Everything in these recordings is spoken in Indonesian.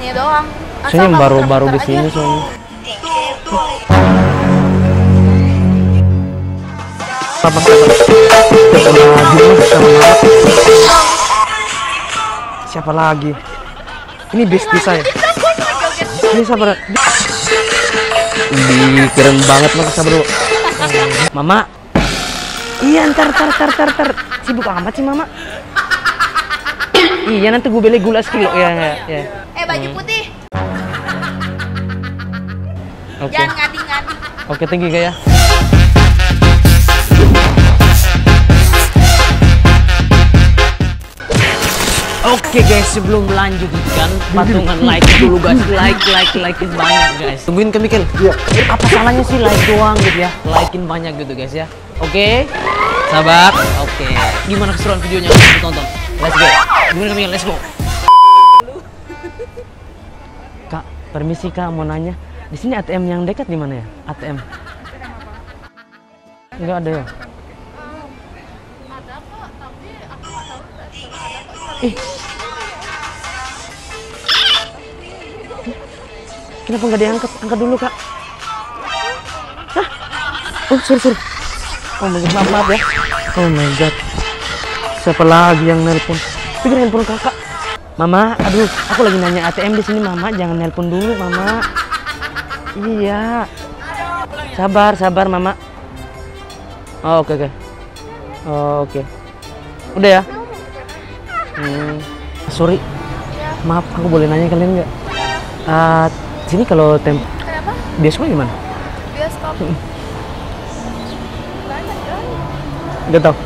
segini doang. Soalnya baru di sini soalnya. Siapa lagi? Ini bestie saya. Ini sabar. Keren banget maksa bro. Mama. Iya ntar. Sibuk amat sih mama. Iya nanti gue beli gula sekilo ya. Baju putih. Oke. Jangan ngadi-ngadi. Oke tinggi gak ya? Oke guys, sebelum melanjutkan patungan like dulu guys, like banyak guys. Tungguin ke Mikil. Iya. Apa salahnya sih like doang gitu ya? Likein banyak gitu guys ya. Oke. Sabar. Oke. Gimana keseruan videonya? Tonton. Let's go. Tungguin ke Mikil, let's go. Kak, permisi Kak, mau nanya. Di sini ATM yang dekat di mana ya? ATM. Enggak ada ya? Ada kok, tapi aku nggak tahu ada. Ih. Kenapa nggak diangkat? Angkat dulu Kak. Hah? Oh sorry. Oh my god, maaf ya. Oh my god. Siapa lagi yang nelpon? Pikir handphone kakak. Mama, aduh, aku lagi nanya ATM di sini Mama. Jangan nelpon dulu Mama. Iya. Sabar Mama. Oh, oke. Oke. Udah ya? Sorry. Maaf, aku boleh nanya kalian nggak? Sini kalau Kenapa? bioskop gimana? Bioskop. Banyak kan? Nggak tahu.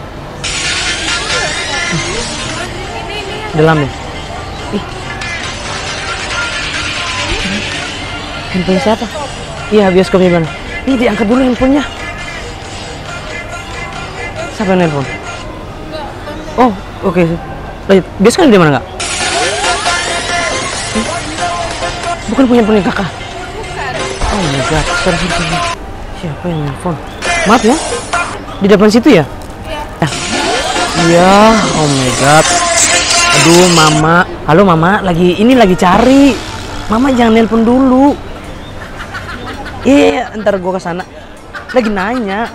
Dalam ya? Ih. Handphone siapa? Iya, bioskop gimana? Ih, diangkat dulu handphonenya. Siapa yang nelpon? Oh, oke. Bioskop di mana nggak? Bukan punya kakak. Oh my god, sorry. Siapa yang nelfon? Maaf ya, di depan situ ya? Iya. Oh my god. Aduh Mama, halo Mama, lagi cari. Mama jangan nelpon dulu. Iya, ntar gua kesana. Lagi nanya.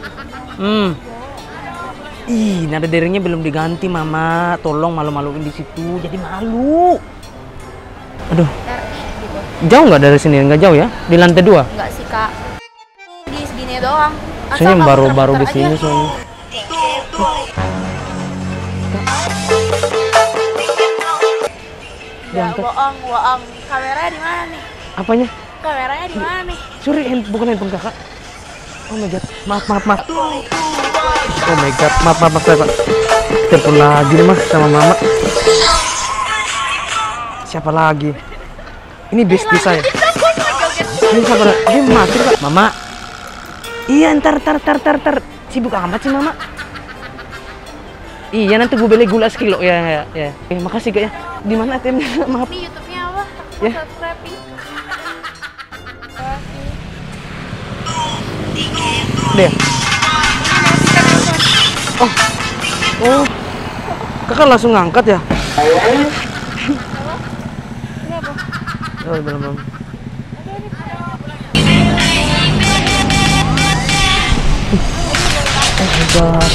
Ih, nada deringnya belum diganti Mama. Tolong malu-maluin di situ, jadi malu. Aduh. Jauh nggak dari sini? Nggak jauh ya? Di lantai 2? Nggak sih Kak. Di segini doang. Soalnya baru di sini soalnya. Ya bohong. Kameranya di mana nih? Apanya? Kameranya di mana nih? Sorry, bukan handphone kakak. Oh my god, maaf. Oh my god, maaf saya Pak. Telepon lagi nih Mas sama Mama. Siapa lagi? Ini bestie saya. Ini sabar, dia mati Pak. Mama. Iya ntar. Sibuk amat sih Mama. Iya nanti gue beli gula sekilo ya. Makasih Kak ya. Di mana ATM-nya? Maaf. Ini YouTube-nya apa? Ya. Subscribe. Deh. Oh. Kakak langsung ngangkat ya? Ini apa? Oh, belum. Oh my god.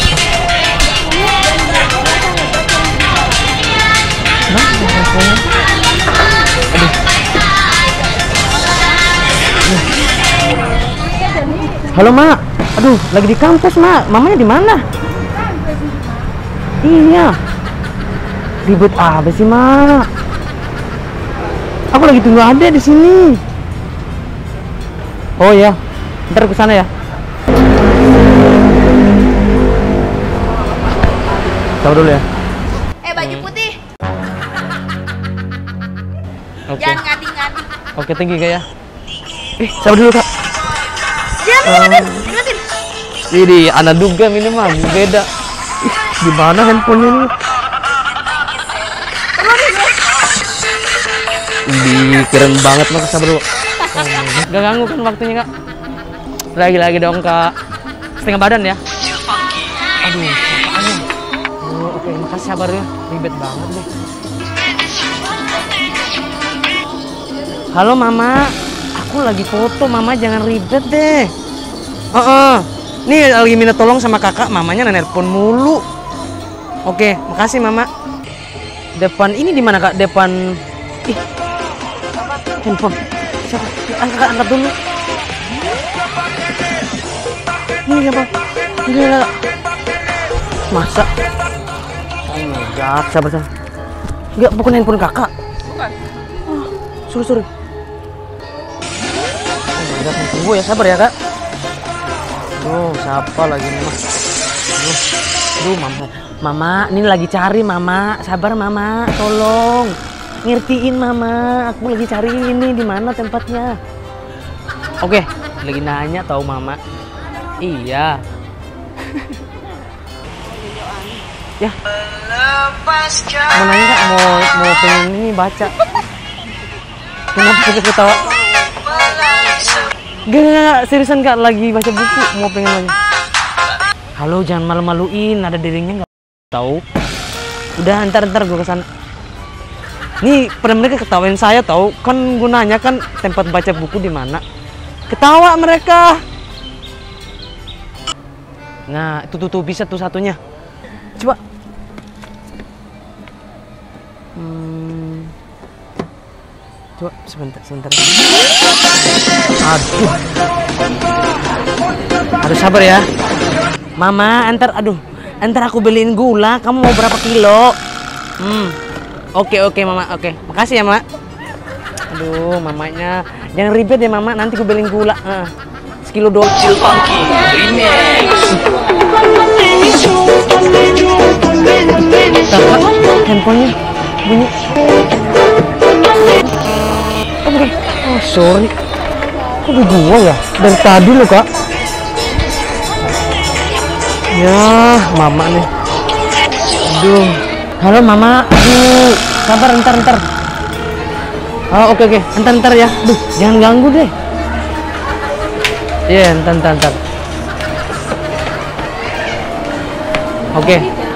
Halo Mak, aduh lagi di kampus Mak, mamanya di mana? Iya, ribet apa sih Mak? Aku lagi tunggu Ade di sini. Oh ya, ntar ke sana ya. Tahu dulu ya. Baju putih. Oke. Jangan ngadi-ngadi. Oke tinggi gak ya? Sabar dulu Kak. Jangan ingetin. Ini anak duga ini mah beda. Di mana handphonenya nih? Keren banget maksa bro. Gak ganggu kan waktunya Kak? Lagi dong Kak. Setengah badan ya? Aduh, apaan? Oh, oke, makasih sabar ya. Ribet banget deh. Halo mama, aku lagi foto, mama jangan ribet deh. Nih lagi minta tolong sama kakak, mamanya nelpon mulu. Oke, makasih mama. Depan ini di mana kak? Depan handphone. Siapa? Angkat dulu. Ini siapa? Enggak. Masa? Oh my god, sabar. Enggak, bukan handphone kakak. Bukan. Sorry. Oh my god, handphone gue ya, sabar ya kak. Duh, siapa lagi nih mas? Duh, mama, ini lagi cari mama. Sabar mama, tolong. Ngertiin mama, aku lagi cari ini di mana tempatnya. Oke, lagi nanya tahu mama. Iya. Ya. Mau nanya kak, mau pengen ini baca. Kenapa kita ketawa? Gak, seriusan kak, lagi baca buku, mau pengen baca. Halo, jangan malu-maluin, ada dirinya nggak tahu. Udah, ntar gue kesana. Nih, pada mereka ketawain saya tahu, kan gunanya kan tempat baca buku di mana. Ketawa mereka. Nah, itu tuh bisa tuh satunya. Coba. Coba sebentar. Aduh, sabar ya. Mama, antar aku beliin gula. Kamu mau berapa kilo? Oke, mama. Oke, makasih ya, mak. Aduh, mamanya. Jangan ribet ya, mama. Nanti aku beliin gula. Sekilo doang. Kakak, handphonenya bunyi. Oh, sorry. Kok di gua ya? Dari tadi lo, kak. Ya, mama nih. Aduh. Halo, mama. Aduh, sabar, ntar. Oh, oke. Ntar ya. Duh, jangan ganggu deh. Iya, ntar. Oke.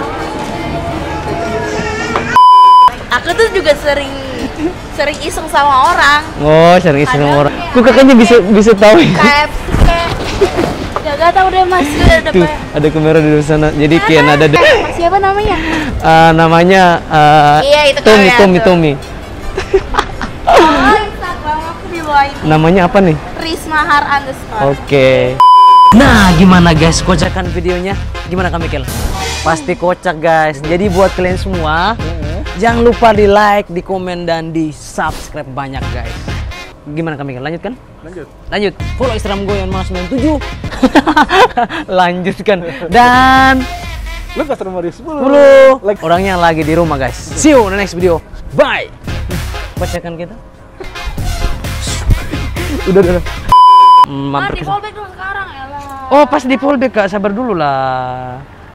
Aku tuh juga sering iseng sama orang. Oh, sering iseng sama orang. Kok kakaknya bisa tahu ya? Kayak gak tahu deh mas. Tuh, ada kamera di sana. Jadi kayak ada siapa namanya? Namanya Iya, itu kan Tommy. Oh, Instagram aku di bawah ini. Namanya apa nih? Rismahar _ Oke. Nah, gimana guys kocakan videonya? Gimana Kak Mikel? Pasti kocak guys. Jadi buat kalian semua, jangan lupa di like, di komen, dan di subscribe banyak guys. Gimana Kak Mikel? Lanjut kan? Lanjut. Follow Instagram gue @mas97. Lanjutkan. Dan Lu customer 10. like orangnya lagi di rumah guys. See you in the next video. Bye. Kocakan kita. Udah. Di fallback dong sekarang, elah. Oh, pas di fallback Kak, sabar dulu lah.